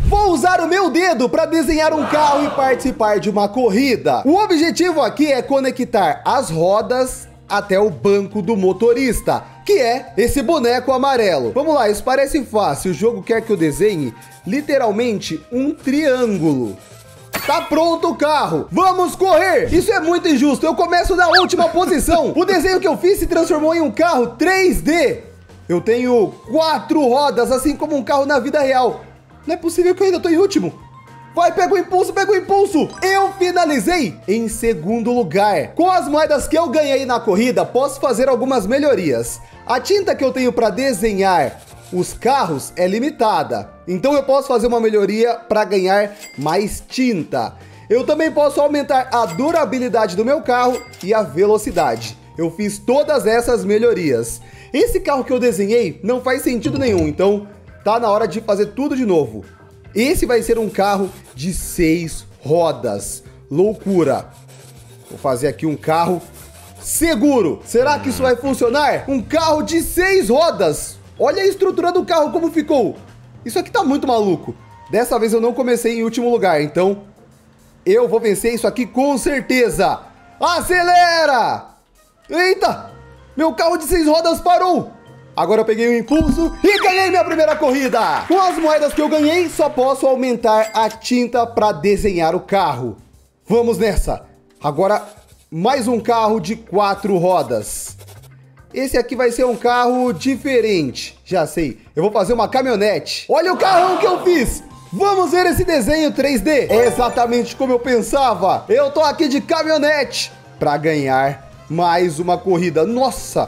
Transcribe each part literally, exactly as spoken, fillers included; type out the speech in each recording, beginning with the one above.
Vou usar o meu dedo para desenhar um carro e participar de uma corrida. O objetivo aqui é conectar as rodas até o banco do motorista, que é esse boneco amarelo. Vamos lá, isso parece fácil. O jogo quer que eu desenhe literalmente um triângulo. Tá pronto o carro, vamos correr. Isso é muito injusto, eu começo na última posição. O desenho que eu fiz se transformou em um carro três D. Eu tenho quatro rodas, assim como um carro na vida real. Não é possível que eu ainda tô em último. Vai, pega o impulso, pega o impulso. Eu finalizei em segundo lugar. Com as moedas que eu ganhei na corrida, posso fazer algumas melhorias. A tinta que eu tenho para desenhar os carros é limitada, então eu posso fazer uma melhoria para ganhar mais tinta. Eu também posso aumentar a durabilidade do meu carro e a velocidade. Eu fiz todas essas melhorias. Esse carro que eu desenhei não faz sentido nenhum, então tá na hora de fazer tudo de novo. Esse vai ser um carro de seis rodas. Loucura. Vou fazer aqui um carro seguro. Será que isso vai funcionar? Um carro de seis rodas. Olha a estrutura do carro como ficou. Isso aqui tá muito maluco. Dessa vez eu não comecei em último lugar, então eu vou vencer isso aqui com certeza. Acelera! Eita! Meu carro de seis rodas parou. Agora eu peguei o impulso e ganhei minha primeira corrida. Com as moedas que eu ganhei, só posso aumentar a tinta para desenhar o carro. Vamos nessa. Agora, mais um carro de quatro rodas. Esse aqui vai ser um carro diferente. Já sei, eu vou fazer uma caminhonete. Olha o carrão que eu fiz. Vamos ver esse desenho três D. É exatamente como eu pensava. Eu tô aqui de caminhonete para ganhar mais uma corrida. Nossa!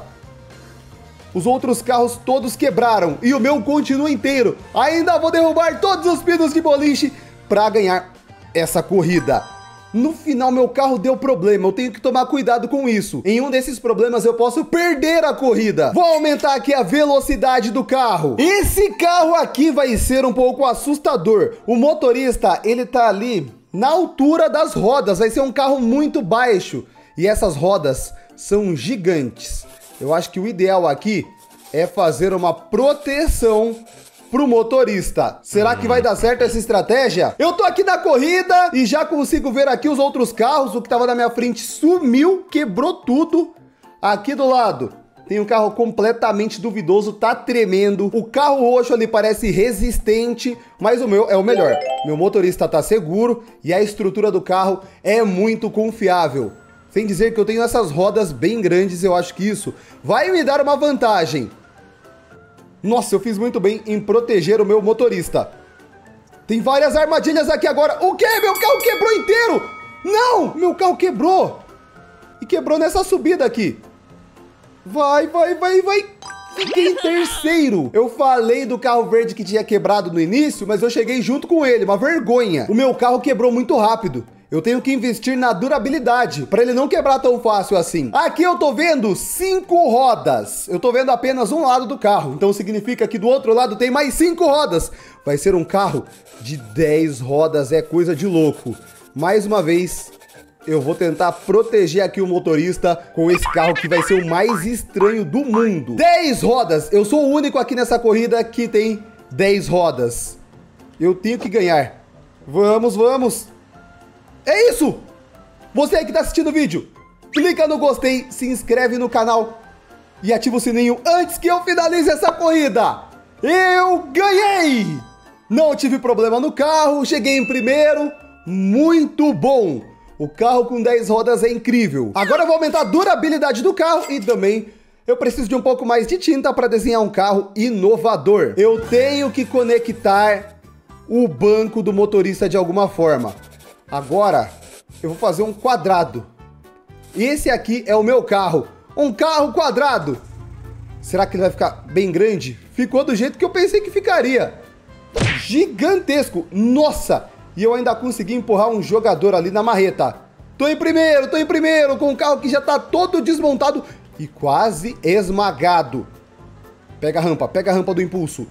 Os outros carros todos quebraram e o meu continua inteiro. Ainda vou derrubar todos os pinos de boliche para ganhar essa corrida. No final, meu carro deu problema, eu tenho que tomar cuidado com isso. Em um desses problemas, eu posso perder a corrida. Vou aumentar aqui a velocidade do carro. Esse carro aqui vai ser um pouco assustador. O motorista, ele tá ali na altura das rodas. Vai ser um carro muito baixo. E essas rodas são gigantes. Eu acho que o ideal aqui é fazer uma proteção pro motorista. Será que vai dar certo essa estratégia? Eu tô aqui na corrida e já consigo ver aqui os outros carros. O que tava na minha frente sumiu, quebrou tudo. Aqui do lado tem um carro completamente duvidoso, tá tremendo. O carro roxo ali parece resistente, mas o meu é o melhor. Meu motorista tá seguro e a estrutura do carro é muito confiável. Sem dizer que eu tenho essas rodas bem grandes, eu acho que isso vai me dar uma vantagem. Nossa, eu fiz muito bem em proteger o meu motorista. Tem várias armadilhas aqui agora. O quê? Meu carro quebrou inteiro! Não! Meu carro quebrou! E quebrou nessa subida aqui. Vai, vai, vai, vai! Fiquei em terceiro. Eu falei do carro verde que tinha quebrado no início, mas eu cheguei junto com ele. Uma vergonha. O meu carro quebrou muito rápido. Eu tenho que investir na durabilidade, para ele não quebrar tão fácil assim. Aqui eu tô vendo cinco rodas. Eu tô vendo apenas um lado do carro. Então significa que do outro lado tem mais cinco rodas. Vai ser um carro de dez rodas. É coisa de louco. Mais uma vez, eu vou tentar proteger aqui o motorista com esse carro que vai ser o mais estranho do mundo. dez rodas. Eu sou o único aqui nessa corrida que tem dez rodas. Eu tenho que ganhar. Vamos, vamos. É isso! Você aí que tá assistindo o vídeo, clica no gostei, se inscreve no canal e ativa o sininho antes que eu finalize essa corrida. Eu ganhei! Não tive problema no carro, cheguei em primeiro, muito bom! O carro com dez rodas é incrível. Agora eu vou aumentar a durabilidade do carro e também eu preciso de um pouco mais de tinta para desenhar um carro inovador. Eu tenho que conectar o banco do motorista de alguma forma. Agora, eu vou fazer um quadrado. Esse aqui é o meu carro. Um carro quadrado. Será que ele vai ficar bem grande? Ficou do jeito que eu pensei que ficaria. Gigantesco. Nossa! E eu ainda consegui empurrar um jogador ali na marreta. Tô em primeiro, tô em primeiro, com um carro que já tá todo desmontado e quase esmagado. Pega a rampa, pega a rampa do impulso.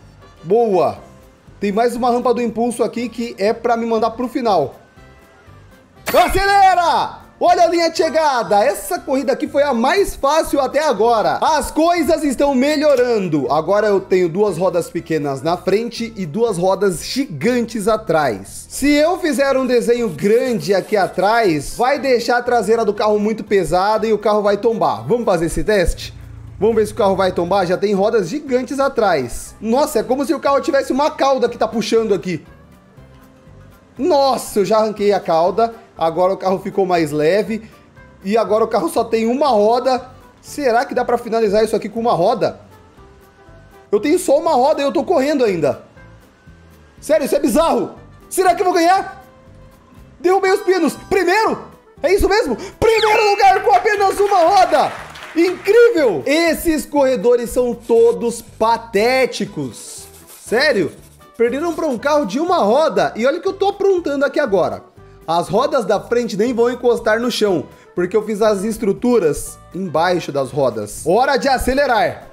Boa! Tem mais uma rampa do impulso aqui que é pra me mandar pro final. Acelera! Olha a linha de chegada. Essa corrida aqui foi a mais fácil até agora. As coisas estão melhorando. Agora eu tenho duas rodas pequenas na frente e duas rodas gigantes atrás. Se eu fizer um desenho grande aqui atrás, vai deixar a traseira do carro muito pesada e o carro vai tombar. Vamos fazer esse teste? Vamos ver se o carro vai tombar. Já tem rodas gigantes atrás. Nossa, é como se o carro tivesse uma cauda que tá puxando aqui. Nossa, eu já arranquei a cauda. Agora o carro ficou mais leve. E agora o carro só tem uma roda. Será que dá pra finalizar isso aqui com uma roda? Eu tenho só uma roda e eu tô correndo ainda. Sério, isso é bizarro. Será que eu vou ganhar? Derrubei os pinos. Primeiro? É isso mesmo? Primeiro lugar com apenas uma roda. Incrível! Esses corredores são todos patéticos. Sério? Perderam para um carro de uma roda. E olha o que eu tô aprontando aqui agora. As rodas da frente nem vão encostar no chão, porque eu fiz as estruturas embaixo das rodas. Hora de acelerar.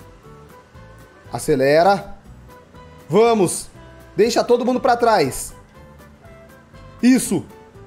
Acelera. Vamos. Deixa todo mundo para trás. Isso.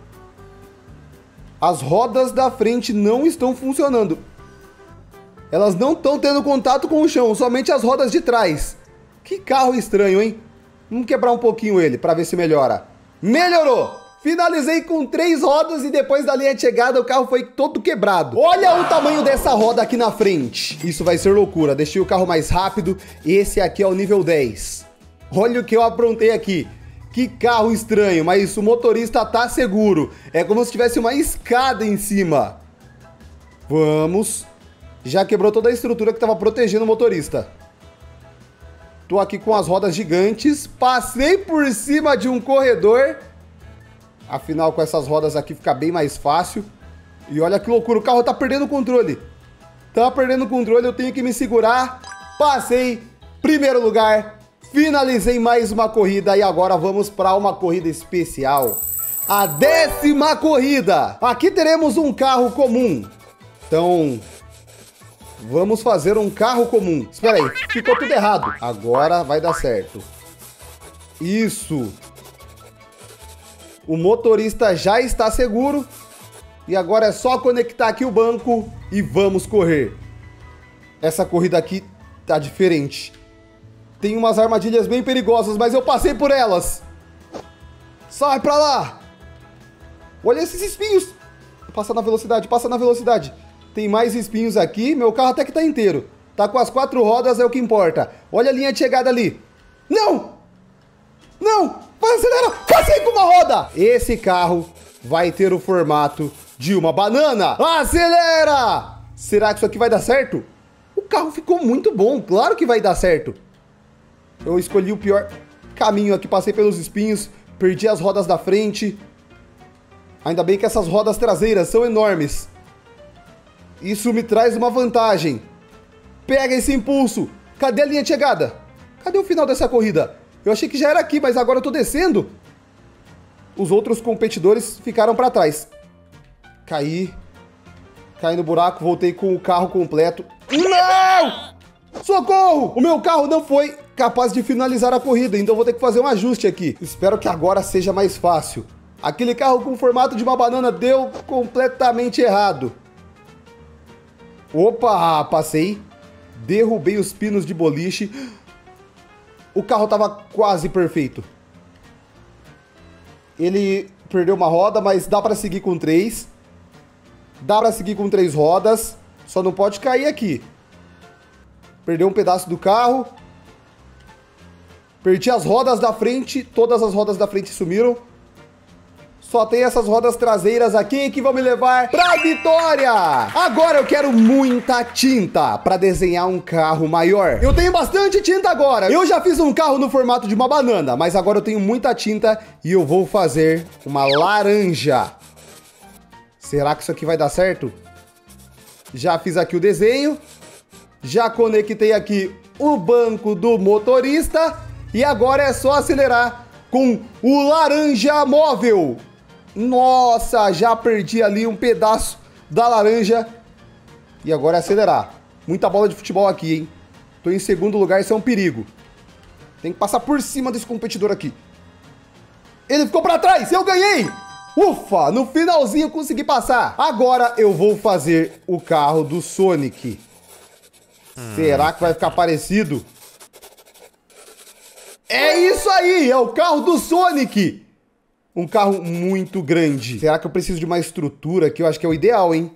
As rodas da frente não estão funcionando. Elas não estão tendo contato com o chão, somente as rodas de trás. Que carro estranho, hein? Vamos quebrar um pouquinho ele para ver se melhora. Melhorou! Finalizei com três rodas e depois da linha de chegada o carro foi todo quebrado. Olha o tamanho dessa roda aqui na frente. Isso vai ser loucura. Deixei o carro mais rápido. Esse aqui é o nível dez. Olha o que eu aprontei aqui. Que carro estranho, mas o motorista tá seguro. É como se tivesse uma escada em cima. Vamos. Já quebrou toda a estrutura que estava protegendo o motorista. Tô aqui com as rodas gigantes. Passei por cima de um corredor. Afinal, com essas rodas aqui fica bem mais fácil. E olha que loucura, o carro tá perdendo o controle. Tá perdendo o controle, eu tenho que me segurar. Passei, primeiro lugar. Finalizei mais uma corrida e agora vamos para uma corrida especial. A décima corrida. Aqui teremos um carro comum. Então, vamos fazer um carro comum. Espera aí, ficou tudo errado. Agora vai dar certo. Isso. O motorista já está seguro. E agora é só conectar aqui o banco e vamos correr. Essa corrida aqui tá diferente. Tem umas armadilhas bem perigosas, mas eu passei por elas. Sai pra lá. Olha esses espinhos. Passa na velocidade, passa na velocidade. Tem mais espinhos aqui. Meu carro até que tá inteiro. Tá com as quatro rodas, é o que importa. Olha a linha de chegada ali. Não! Não! Vai, acelera! Passei com uma roda! Esse carro vai ter o formato de uma banana. Acelera! Será que isso aqui vai dar certo? O carro ficou muito bom. Claro que vai dar certo. Eu escolhi o pior caminho aqui. Passei pelos espinhos. Perdi as rodas da frente. Ainda bem que essas rodas traseiras são enormes. Isso me traz uma vantagem. Pega esse impulso. Cadê a linha de chegada? Cadê o final dessa corrida? Eu achei que já era aqui, mas agora eu tô descendo. Os outros competidores ficaram para trás. Caí. Caí no buraco, voltei com o carro completo. Não! Socorro! O meu carro não foi capaz de finalizar a corrida, então vou ter que fazer um ajuste aqui. Espero que agora seja mais fácil. Aquele carro com o formato de uma banana deu completamente errado. Opa, passei. Derrubei os pinos de boliche. O carro estava quase perfeito. Ele perdeu uma roda, mas dá para seguir com três. Dá para seguir com três rodas. Só não pode cair aqui. Perdeu um pedaço do carro. Perdi as rodas da frente. Todas as rodas da frente sumiram. Só tem essas rodas traseiras aqui que vão me levar pra vitória! Agora eu quero muita tinta para desenhar um carro maior. Eu tenho bastante tinta agora. Eu já fiz um carro no formato de uma banana, mas agora eu tenho muita tinta e eu vou fazer uma laranja. Será que isso aqui vai dar certo? Já fiz aqui o desenho. Já conectei aqui o banco do motorista. E agora é só acelerar com o laranja móvel. Nossa, já perdi ali um pedaço da laranja. E agora é acelerar. Muita bola de futebol aqui, hein? Tô em segundo lugar, isso é um perigo. Tem que passar por cima desse competidor aqui. Ele ficou pra trás, eu ganhei! Ufa, no finalzinho eu consegui passar. Agora eu vou fazer o carro do Sonic. Hum. Será que vai ficar parecido? É isso aí, é o carro do Sonic. Um carro muito grande. Será que eu preciso de uma estrutura aqui? Eu acho que é o ideal, hein?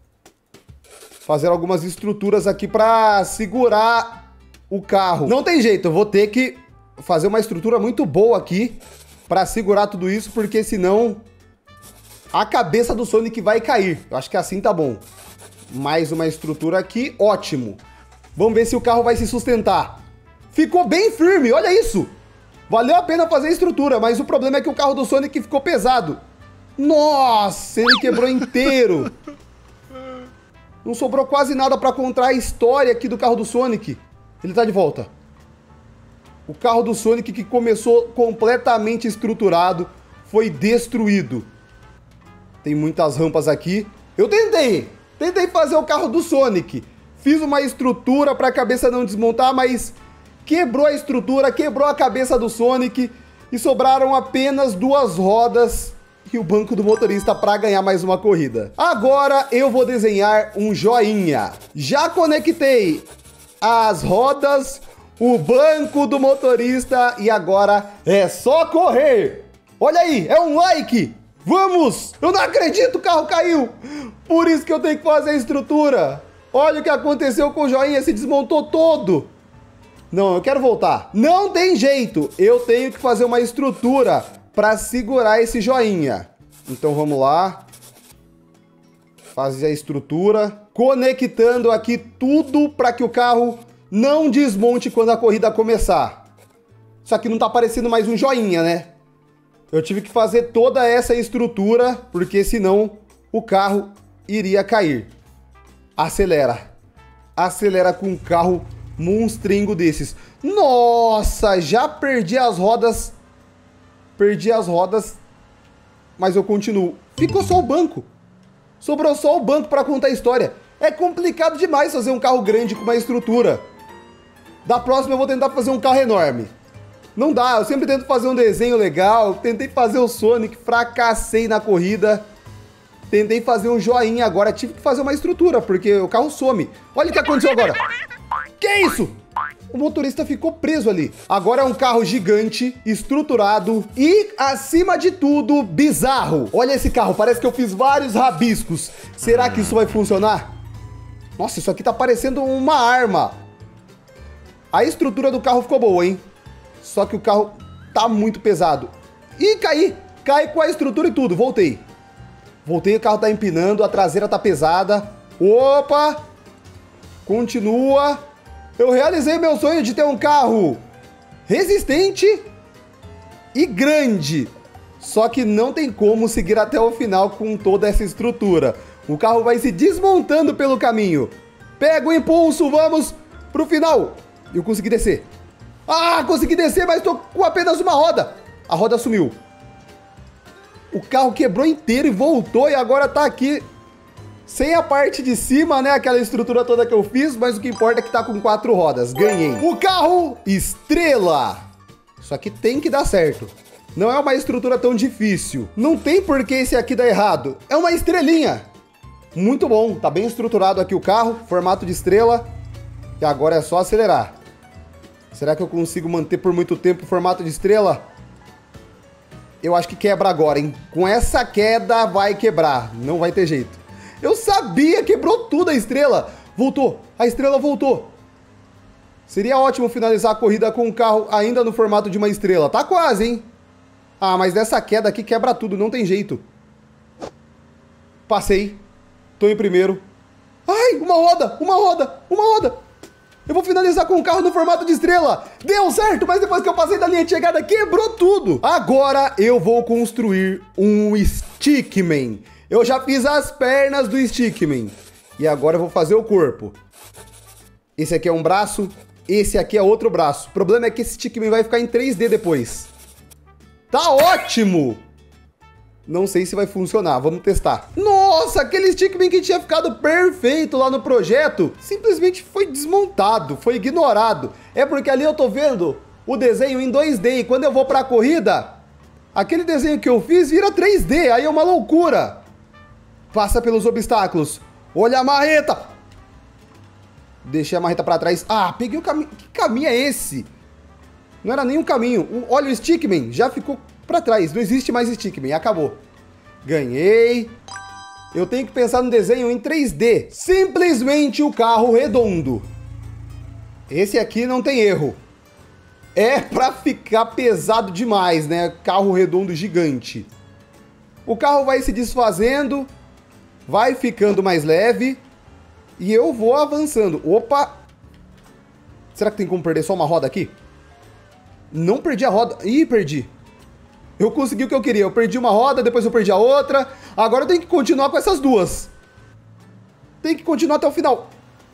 Fazer algumas estruturas aqui pra segurar o carro. Não tem jeito, eu vou ter que fazer uma estrutura muito boa aqui pra segurar tudo isso, porque senão a cabeça do Sonic vai cair. Eu acho que assim tá bom. Mais uma estrutura aqui, ótimo. Vamos ver se o carro vai se sustentar. Ficou bem firme, olha isso. Valeu a pena fazer a estrutura, mas o problema é que o carro do Sonic ficou pesado. Nossa, ele quebrou inteiro. Não sobrou quase nada pra contar a história aqui do carro do Sonic. Ele tá de volta. O carro do Sonic, que começou completamente estruturado, foi destruído. Tem muitas rampas aqui. Eu tentei, tentei fazer o carro do Sonic. Fiz uma estrutura para a cabeça não desmontar, mas quebrou a estrutura, quebrou a cabeça do Sonic e sobraram apenas duas rodas e o banco do motorista para ganhar mais uma corrida. Agora eu vou desenhar um joinha. Já conectei as rodas, o banco do motorista e agora é só correr. Olha aí, é um like. Vamos! Eu não acredito, o carro caiu! Por isso que eu tenho que fazer a estrutura. Olha o que aconteceu com o joinha, se desmontou todo. Não, eu quero voltar. Não tem jeito, eu tenho que fazer uma estrutura para segurar esse joinha. Então vamos lá. Fazer a estrutura. Conectando aqui tudo para que o carro não desmonte quando a corrida começar. Só que não tá parecendo mais um joinha, né? Eu tive que fazer toda essa estrutura, porque senão o carro iria cair. Acelera. Acelera com um carro monstringo desses. Nossa, já perdi as rodas. Perdi as rodas, mas eu continuo. Ficou só o banco. Sobrou só o banco para contar a história. É complicado demais fazer um carro grande com uma estrutura. Da próxima eu vou tentar fazer um carro enorme. Não dá, eu sempre tento fazer um desenho legal, tentei fazer o Sonic, fracassei na corrida, tentei fazer um joinha agora, tive que fazer uma estrutura, porque o carro some. Olha o que aconteceu agora. Que isso? O motorista ficou preso ali. Agora é um carro gigante, estruturado e, acima de tudo, bizarro. Olha esse carro, parece que eu fiz vários rabiscos. Será que isso vai funcionar? Nossa, isso aqui tá parecendo uma arma. A estrutura do carro ficou boa, hein? Só que o carro tá muito pesado. Ih, caí! Cai com a estrutura e tudo. Voltei. Voltei, o carro tá empinando, a traseira tá pesada. Opa! Continua. Eu realizei meu sonho de ter um carro resistente e grande. Só que não tem como seguir até o final com toda essa estrutura. O carro vai se desmontando pelo caminho. Pega o impulso, vamos pro final. Eu consegui descer. Ah, consegui descer, mas tô com apenas uma roda. A roda sumiu. O carro quebrou inteiro e voltou e agora tá aqui sem a parte de cima, né? Aquela estrutura toda que eu fiz, mas o que importa é que tá com quatro rodas. Ganhei. O carro estrela. Isso aqui tem que dar certo. Não é uma estrutura tão difícil. Não tem por que esse aqui dar errado. É uma estrelinha. Muito bom. Tá bem estruturado aqui o carro, formato de estrela. E agora é só acelerar. Será que eu consigo manter por muito tempo o formato de estrela? Eu acho que quebra agora, hein? Com essa queda vai quebrar. Não vai ter jeito. Eu sabia, quebrou tudo a estrela. Voltou, a estrela voltou. Seria ótimo finalizar a corrida com o carro ainda no formato de uma estrela. Tá quase, hein? Ah, mas dessa queda aqui quebra tudo, não tem jeito. Passei. Tô em primeiro. Ai, uma roda, uma roda, uma roda. Eu vou finalizar com o carro no formato de estrela. Deu certo, mas depois que eu passei da linha de chegada, quebrou tudo. Agora eu vou construir um Stickman. Eu já fiz as pernas do Stickman. E agora eu vou fazer o corpo. Esse aqui é um braço, esse aqui é outro braço. O problema é que esse Stickman vai ficar em três D depois. Tá ótimo! Não sei se vai funcionar, vamos testar. Nossa, aquele Stickman que tinha ficado perfeito lá no projeto, simplesmente foi desmontado, foi ignorado. É porque ali eu tô vendo o desenho em dois D e quando eu vou pra corrida, Aquele desenho que eu fiz vira três D, aí é uma loucura. Passa pelos obstáculos. Olha a marreta. Deixei a marreta pra trás. Ah, peguei o caminho. Que caminho é esse? Não era nem um caminho. O, olha o Stickman, já ficou pra trás. Não existe mais Stickman, acabou. Ganhei. Eu tenho que pensar no desenho em três D. Simplesmente o carro redondo. Esse aqui não tem erro. É pra ficar pesado demais, né? Carro redondo gigante. O carro vai se desfazendo, vai ficando mais leve e eu vou avançando. Opa! Será que tem como perder só uma roda aqui? Não perdi a roda. Ih, perdi. Eu consegui o que eu queria. Eu perdi uma roda, depois eu perdi a outra. Agora eu tenho que continuar com essas duas. Tem que continuar até o final.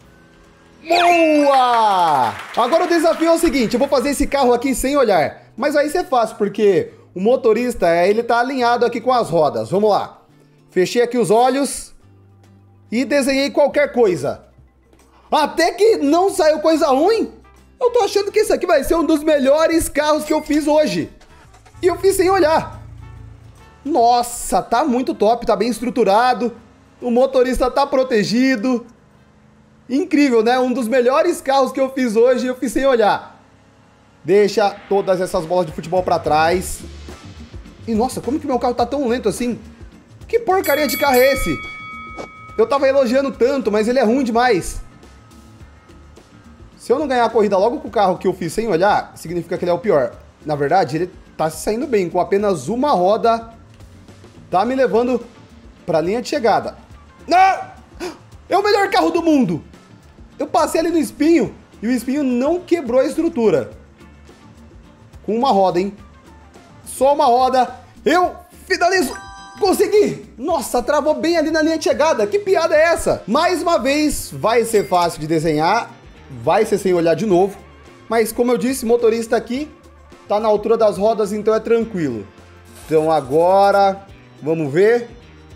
Boa! Agora o desafio é o seguinte, eu vou fazer esse carro aqui sem olhar. Mas aí isso é fácil, porque o motorista, ele tá alinhado aqui com as rodas. Vamos lá. Fechei aqui os olhos e desenhei qualquer coisa. Até que não saiu coisa ruim. Eu tô achando que esse aqui vai ser um dos melhores carros que eu fiz hoje. E eu fiz sem olhar. Nossa, tá muito top, tá bem estruturado. O motorista tá protegido. Incrível, né? Um dos melhores carros que eu fiz hoje, eu fiz sem olhar. Deixa todas essas bolas de futebol pra trás. E nossa, como que meu carro tá tão lento assim? Que porcaria de carro é esse? Eu tava elogiando tanto, mas ele é ruim demais. Se eu não ganhar a corrida logo com o carro que eu fiz sem olhar, significa que ele é o pior. Na verdade, ele tá se saindo bem. Com apenas uma roda, tá me levando pra linha de chegada. Não! É o melhor carro do mundo! Eu passei ali no espinho e o espinho não quebrou a estrutura. Com uma roda, hein? Só uma roda. Eu finalizo. Consegui! Nossa, travou bem ali na linha de chegada. Que piada é essa? Mais uma vez, vai ser fácil de desenhar. Vai ser sem olhar de novo. Mas como eu disse, motorista aqui tá na altura das rodas, então é tranquilo. Então agora, vamos ver.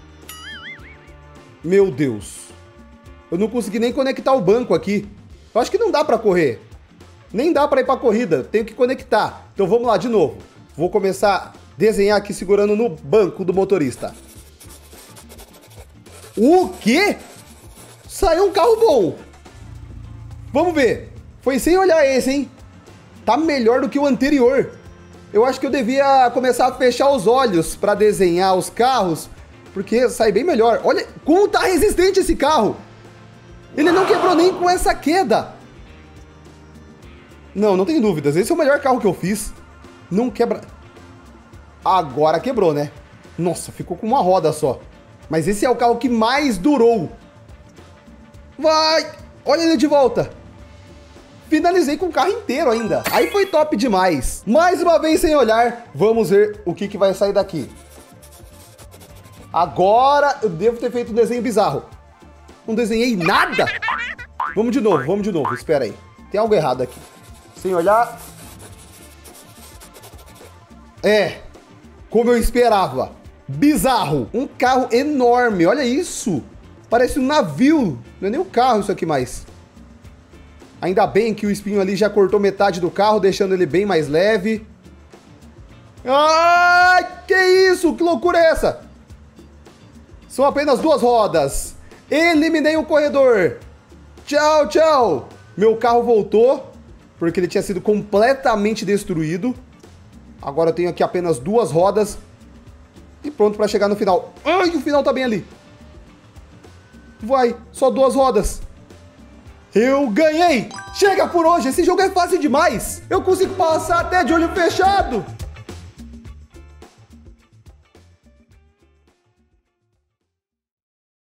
Meu Deus. Eu não consegui nem conectar o banco aqui. Eu acho que não dá pra correr. Nem dá pra ir pra corrida. Tenho que conectar. Então vamos lá de novo. Vou começar a desenhar aqui segurando no banco do motorista. O quê? Saiu um carro bom. Vamos ver. Foi sem olhar esse, hein? Tá melhor do que o anterior. Eu acho que eu devia começar a fechar os olhos pra desenhar os carros, porque sai bem melhor. Olha como tá resistente esse carro. Ele não quebrou nem com essa queda. Não, não tem dúvidas. Esse é o melhor carro que eu fiz. Não quebra... Agora quebrou, né? Nossa, ficou com uma roda só. Mas esse é o carro que mais durou. Vai! Olha ele de volta. Finalizei com o carro inteiro ainda. Aí foi top demais. Mais uma vez sem olhar. Vamos ver o que, que vai sair daqui. Agora eu devo ter feito um desenho bizarro. Não desenhei nada. Vamos de novo, vamos de novo. Espera aí. Tem algo errado aqui. Sem olhar. É. Como eu esperava. Bizarro. Um carro enorme. Olha isso. Parece um navio. Não é nem um carro isso aqui mais. Ainda bem que o espinho ali já cortou metade do carro, deixando ele bem mais leve. Ai, que isso? Que loucura é essa? São apenas duas rodas. Eliminei o corredor. Tchau, tchau. Meu carro voltou, porque ele tinha sido completamente destruído. Agora eu tenho aqui apenas duas rodas. E pronto para chegar no final. Ai, o final tá bem ali. Vai, só duas rodas. Eu ganhei. Chega por hoje, esse jogo é fácil demais. Eu consigo passar até de olho fechado.